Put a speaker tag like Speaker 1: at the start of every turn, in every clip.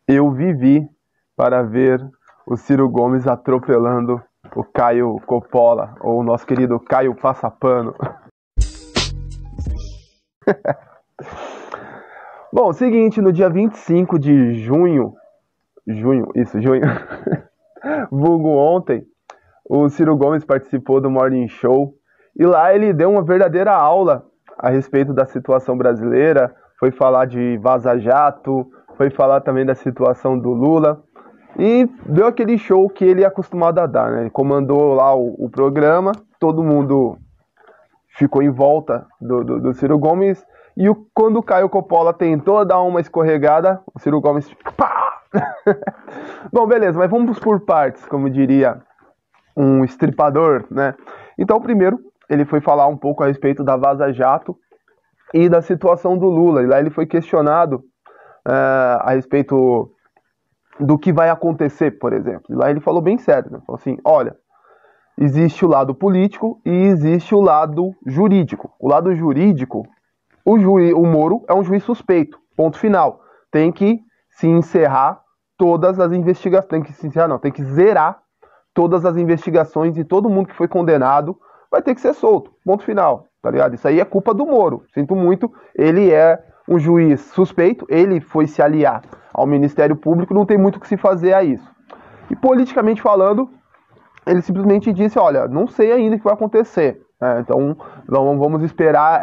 Speaker 1: Eu vivi para ver o Ciro Gomes atropelando o Caio Coppola, ou o nosso querido Caio Passapano. Bom, seguinte, no dia 25 de junho, vulgo ontem, o Ciro Gomes participou do Morning Show e lá ele deu uma verdadeira aula a respeito da situação brasileira, foi falar de Vaza Jato, foi falar também da situação do Lula e deu aquele show que ele é acostumado a dar, né? Ele comandou lá o programa, todo mundo ficou em volta do Ciro Gomes e quando o Caio Coppola tentou dar uma escorregada, o Ciro Gomes... Pá! Bom, beleza, mas vamos por partes, como diria um estripador, né? Então, primeiro, ele foi falar um pouco a respeito da Vaza Jato e da situação do Lula. E lá ele foi questionado a respeito do que vai acontecer, por exemplo. E lá ele falou bem sério, né? Falou assim, olha, existe o lado político e existe o lado jurídico. O lado jurídico, o Moro é um juiz suspeito, ponto final. Tem que se encerrar todas as investigações, tem que zerar todas as investigações e todo mundo que foi condenado vai ter que ser solto, ponto final, tá ligado? Isso aí é culpa do Moro, sinto muito, ele é um juiz suspeito, ele foi se aliar ao Ministério Público, não tem muito o que se fazer a isso. E politicamente falando, ele simplesmente disse, olha, não sei ainda o que vai acontecer, então vamos esperar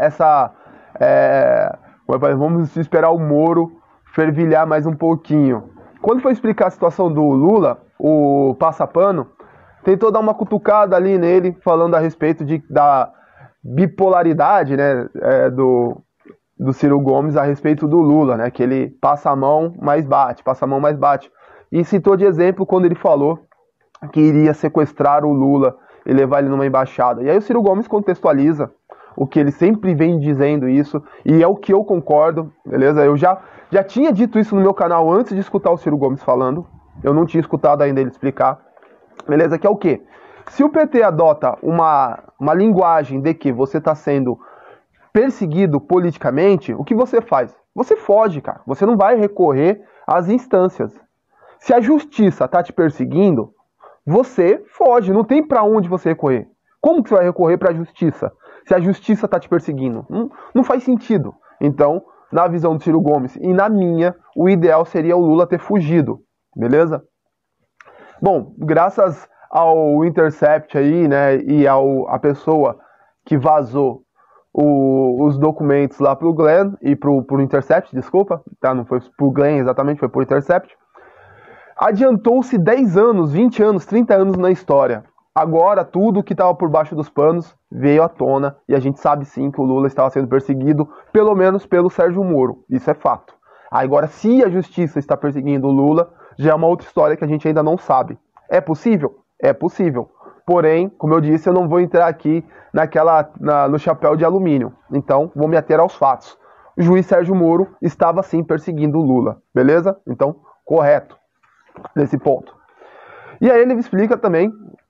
Speaker 1: vamos esperar o Moro fervilhar mais um pouquinho. Quando foi explicar a situação do Lula, o Passapano tentou dar uma cutucada ali nele, falando a respeito da bipolaridade, né, do Ciro Gomes a respeito do Lula, né, que ele passa a mão, mais bate, passa a mão, mais bate. E citou de exemplo quando ele falou que iria sequestrar o Lula e levar ele numa embaixada. E aí o Ciro Gomes contextualiza o que ele sempre vem dizendo isso, e é o que eu concordo, beleza? Eu já tinha dito isso no meu canal antes de escutar o Ciro Gomes falando, eu não tinha escutado ainda ele explicar, beleza? Que é o quê? Se o PT adota uma linguagem de que você está sendo perseguido politicamente, o que você faz? Você foge, cara. Você não vai recorrer às instâncias. Se a justiça está te perseguindo, você foge, não tem para onde você recorrer. Como que você vai recorrer para a justiça? Se a justiça está te perseguindo? Não faz sentido. Então, na visão do Ciro Gomes e na minha, o ideal seria o Lula ter fugido, beleza? Bom, graças ao Intercept aí, né, e a pessoa que vazou os documentos lá pro Glenn e pro Intercept, desculpa, tá? Não foi pro Glenn exatamente, foi pro Intercept. Adiantou-se 10 anos, 20 anos, 30 anos na história. Agora, tudo que estava por baixo dos panos veio à tona e a gente sabe sim que o Lula estava sendo perseguido, pelo menos pelo Sérgio Moro. Isso é fato. Agora, se a justiça está perseguindo o Lula, já é uma outra história que a gente ainda não sabe. É possível? É possível. Porém, como eu disse, eu não vou entrar aqui no chapéu de alumínio. Então, vou me ater aos fatos. O juiz Sérgio Moro estava sim perseguindo o Lula. Beleza? Então, correto nesse ponto. E aí ele explica também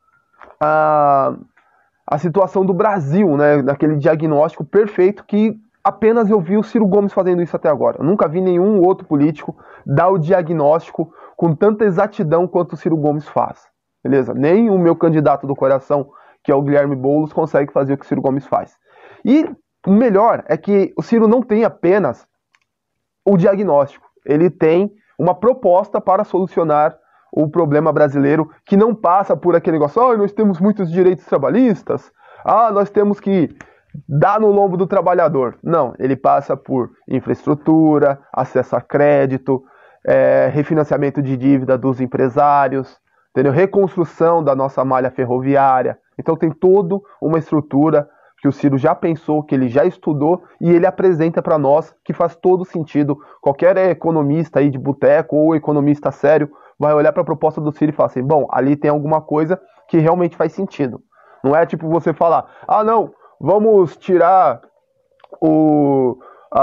Speaker 1: a situação do Brasil, né, naquele diagnóstico perfeito que apenas eu vi o Ciro Gomes fazendo isso até agora. Eu nunca vi nenhum outro político dar o diagnóstico com tanta exatidão quanto o Ciro Gomes faz. Beleza? Nem o meu candidato do coração, que é o Guilherme Boulos, consegue fazer o que o Ciro Gomes faz. E o melhor é que o Ciro não tem apenas o diagnóstico. Ele tem uma proposta para solucionar o problema brasileiro, que não passa por aquele negócio, nós temos muitos direitos trabalhistas, nós temos que dar no lombo do trabalhador. Não, ele passa por infraestrutura, acesso a crédito, refinanciamento de dívida dos empresários, entendeu? Reconstrução da nossa malha ferroviária. Então tem toda uma estrutura que o Ciro já pensou, que ele já estudou e ele apresenta para nós, que faz todo sentido. Qualquer economista aí de boteco ou economista sério vai olhar para a proposta do Ciro e falar assim, bom, ali tem alguma coisa que realmente faz sentido. Não é tipo você falar, não, vamos tirar o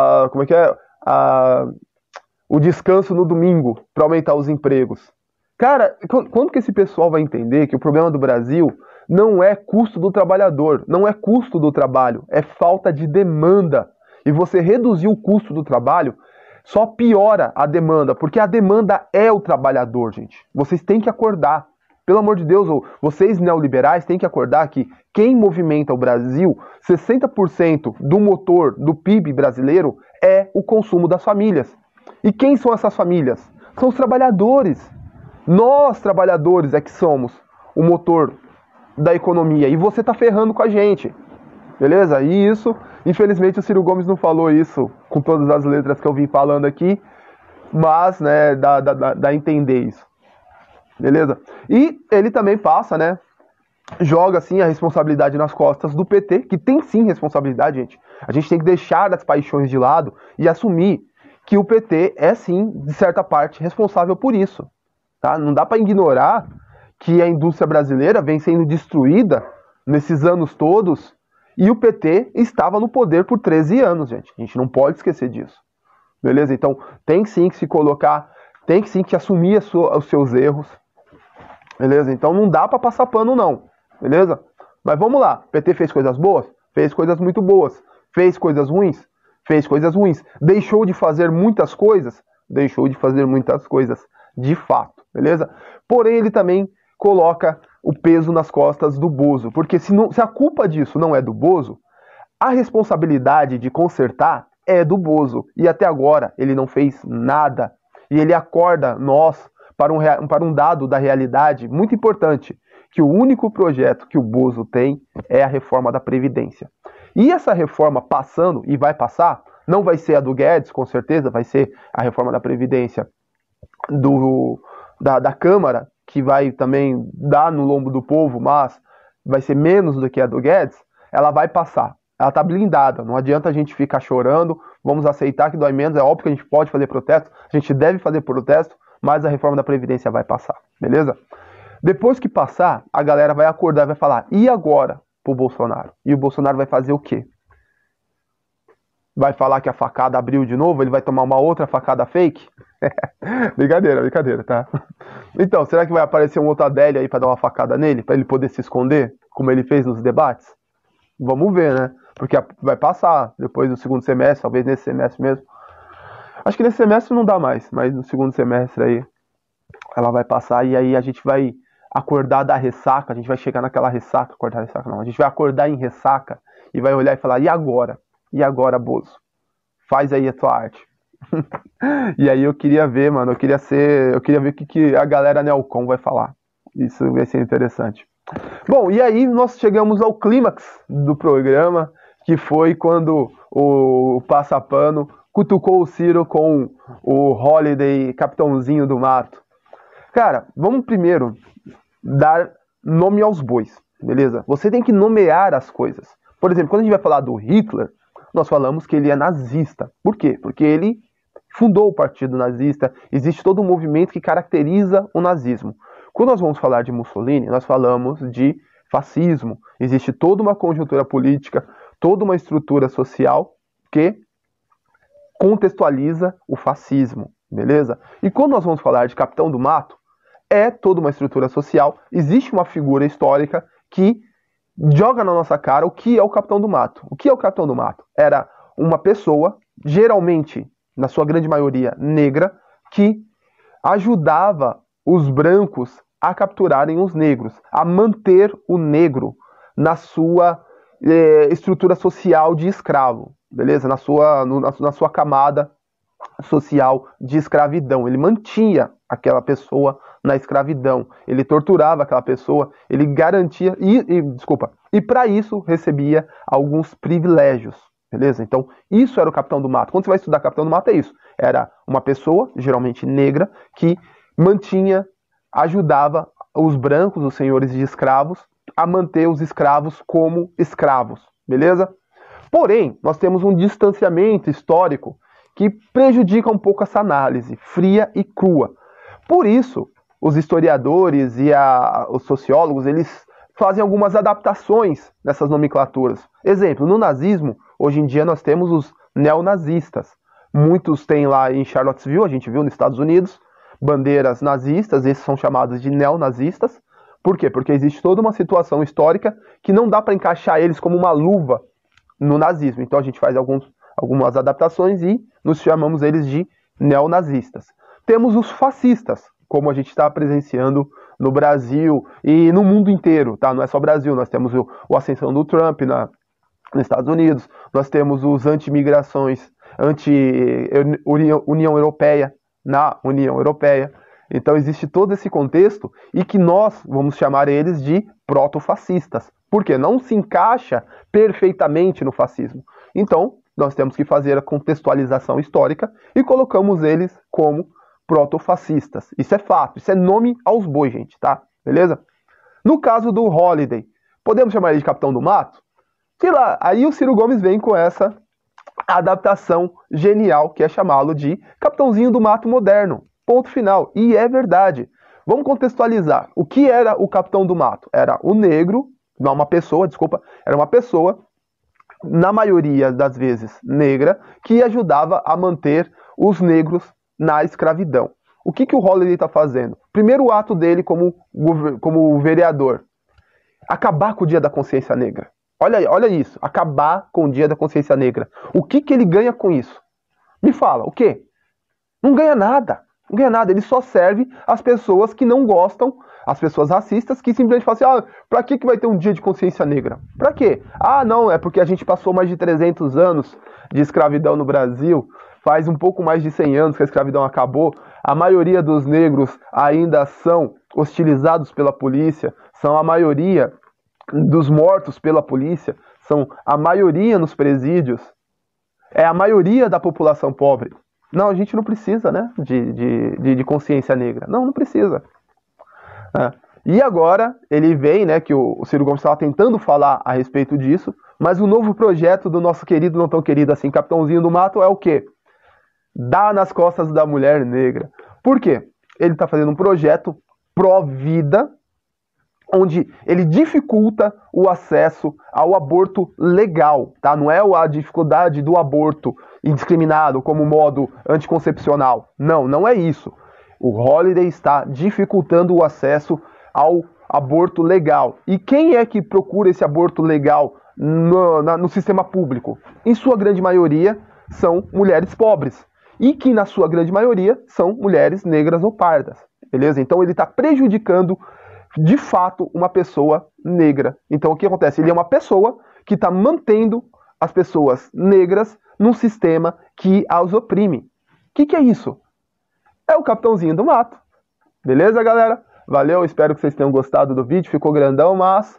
Speaker 1: descanso no domingo para aumentar os empregos. Cara, quando que esse pessoal vai entender que o problema do Brasil não é custo do trabalhador, não é custo do trabalho, é falta de demanda. E você reduzir o custo do trabalho só piora a demanda, porque a demanda é o trabalhador, gente. Vocês têm que acordar. Pelo amor de Deus, vocês neoliberais têm que acordar que quem movimenta o Brasil, 60% do motor do PIB brasileiro é o consumo das famílias. E quem são essas famílias? São os trabalhadores. Nós, trabalhadores, é que somos o motor da economia. E você tá ferrando com a gente. Beleza? E isso, infelizmente, o Ciro Gomes não falou isso com todas as letras que eu vim falando aqui, mas, né, dá a entender isso. Beleza? E ele também passa, né, joga, assim, a responsabilidade nas costas do PT, que tem, sim, responsabilidade, gente. A gente tem que deixar as paixões de lado e assumir que o PT é, sim, de certa parte, responsável por isso. Tá? Não dá para ignorar que a indústria brasileira vem sendo destruída nesses anos todos e o PT estava no poder por 13 anos, gente. A gente não pode esquecer disso. Beleza? Então, tem sim que se colocar, tem sim que assumir os seus erros. Beleza? Então, não dá para passar pano, não. Beleza? Mas vamos lá. O PT fez coisas boas? Fez coisas muito boas. Fez coisas ruins? Fez coisas ruins. Deixou de fazer muitas coisas? Deixou de fazer muitas coisas, de fato. Beleza? Porém, ele também coloca o peso nas costas do Bozo. Porque se a culpa disso não é do Bozo, a responsabilidade de consertar é do Bozo. E até agora ele não fez nada. E ele acorda nós para um dado da realidade muito importante, que o único projeto que o Bozo tem é a reforma da Previdência. E essa reforma passando, e vai passar, não vai ser a do Guedes, com certeza, vai ser a reforma da Previdência da Câmara, que vai também dar no lombo do povo, mas vai ser menos do que a do Guedes, ela vai passar. Ela está blindada, não adianta a gente ficar chorando, vamos aceitar que dói menos, é óbvio que a gente pode fazer protesto, a gente deve fazer protesto, mas a reforma da Previdência vai passar, beleza? Depois que passar, a galera vai acordar e vai falar, e agora pro Bolsonaro? E o Bolsonaro vai fazer o quê? Vai falar que a facada abriu de novo? Ele vai tomar uma outra facada fake? Brincadeira, tá? Então, será que vai aparecer um outro Adélio aí pra dar uma facada nele? Pra ele poder se esconder? Como ele fez nos debates? Vamos ver, né? Porque vai passar depois do segundo semestre, talvez nesse semestre mesmo. Acho que nesse semestre não dá mais, mas no segundo semestre aí ela vai passar e aí a gente vai acordar da ressaca, a gente vai chegar naquela ressaca, acordar da ressaca não, a gente vai acordar em ressaca e vai olhar e falar, e agora? E agora, Bozo? Faz aí a tua arte. E aí eu queria ver, mano, eu queria ver o que a galera Neocon vai falar. Isso vai ser interessante. Bom, e aí nós chegamos ao clímax do programa, que foi quando o Passapano cutucou o Ciro com o Holiday, Capitãozinho do Mato. Cara, vamos primeiro dar nome aos bois, beleza? Você tem que nomear as coisas. Por exemplo, quando a gente vai falar do Hitler, nós falamos que ele é nazista. Por quê? Porque ele fundou o partido nazista, existe todo um movimento que caracteriza o nazismo. Quando nós vamos falar de Mussolini, nós falamos de fascismo. Existe toda uma conjuntura política, toda uma estrutura social que contextualiza o fascismo, beleza? E quando nós vamos falar de Capitão do Mato, é toda uma estrutura social, existe uma figura histórica que joga na nossa cara o que é o Capitão do Mato. O que é o Capitão do Mato? Era uma pessoa, geralmente, na sua grande maioria, negra, que ajudava os brancos a capturarem os negros, a manter o negro na sua estrutura social de escravo, beleza? Na sua camada social de escravidão. Ele mantinha aquela pessoa na escravidão, ele torturava aquela pessoa, ele garantia, e para isso recebia alguns privilégios, beleza? Então, isso era o Capitão do Mato. Quando você vai estudar Capitão do Mato, é isso. Era uma pessoa, geralmente negra, que ajudava os brancos, os senhores de escravos, a manter os escravos como escravos, beleza? Porém, nós temos um distanciamento histórico que prejudica um pouco essa análise, fria e crua. Por isso, os historiadores e os sociólogos, eles fazem algumas adaptações nessas nomenclaturas. Exemplo, no nazismo, hoje em dia nós temos os neonazistas. Muitos têm lá em Charlottesville, a gente viu nos Estados Unidos, bandeiras nazistas, esses são chamados de neonazistas. Por quê? Porque existe toda uma situação histórica que não dá para encaixar eles como uma luva no nazismo. Então a gente faz algumas adaptações e nos chamamos eles de neonazistas. Temos os fascistas, como a gente está presenciando no Brasil e no mundo inteiro, tá? Não é só Brasil, nós temos a ascensão do Trump nos Estados Unidos, nós temos os anti-migrações, anti-União Europeia, na União Europeia. Então existe todo esse contexto e que nós vamos chamar eles de proto-fascistas, porque não se encaixa perfeitamente no fascismo. Então nós temos que fazer a contextualização histórica e colocamos eles como proto-fascistas. Isso é fato, isso é nome aos bois, gente, tá? Beleza? No caso do Holliday, podemos chamar ele de Capitão do Mato? Sei lá, aí o Ciro Gomes vem com essa adaptação genial, que é chamá-lo de Capitãozinho do Mato moderno. Ponto final. E é verdade. Vamos contextualizar. O que era o Capitão do Mato? Era o negro, não uma pessoa, desculpa, era uma pessoa, na maioria das vezes negra, que ajudava a manter os negros na escravidão. O que o Holliday está fazendo? Primeiro ato dele como vereador, acabar com o Dia da Consciência Negra. Olha isso, acabar com o Dia da Consciência Negra. O que ele ganha com isso? Me fala, o quê? Não ganha nada. Não ganha nada, ele só serve às pessoas que não gostam, às pessoas racistas, que simplesmente falam assim, pra que vai ter um dia de consciência negra? Pra quê? Ah, não, é porque a gente passou mais de 300 anos de escravidão no Brasil, faz um pouco mais de 100 anos que a escravidão acabou, a maioria dos negros ainda são hostilizados pela polícia, são a maioria dos mortos pela polícia, são a maioria nos presídios, é a maioria da população pobre. Não, a gente não precisa, né, de consciência negra. Não precisa. E agora ele vem, né, que o Ciro Gomes estava tentando falar a respeito disso, mas o novo projeto do nosso querido, não tão querido assim, Capitãozinho do Mato é o quê? Dar nas costas da mulher negra. Por quê? Ele está fazendo um projeto pró-vida, onde ele dificulta o acesso ao aborto legal, tá? Não é a dificuldade do aborto indiscriminado como modo anticoncepcional. Não é isso. O Holliday está dificultando o acesso ao aborto legal. E quem é que procura esse aborto legal no sistema público? Em sua grande maioria são mulheres pobres. E que na sua grande maioria são mulheres negras ou pardas. Beleza? Então ele está prejudicando de fato uma pessoa negra. Então o que acontece? Ele é uma pessoa que está mantendo as pessoas negras num sistema que as oprime. O que é isso? É o Capitãozinho do Mato. Beleza, galera? Valeu, espero que vocês tenham gostado do vídeo. Ficou grandão, mas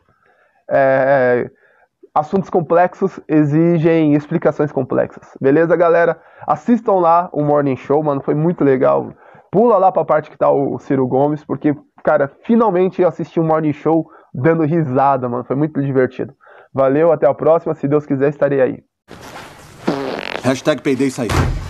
Speaker 1: assuntos complexos exigem explicações complexas. Beleza, galera? Assistam lá o Morning Show, mano, foi muito legal. Pula lá pra parte que tá o Ciro Gomes, porque, cara, finalmente eu assisti um Morning Show dando risada, mano. Foi muito divertido. Valeu, até a próxima. Se Deus quiser, estarei aí.
Speaker 2: #Payday sair.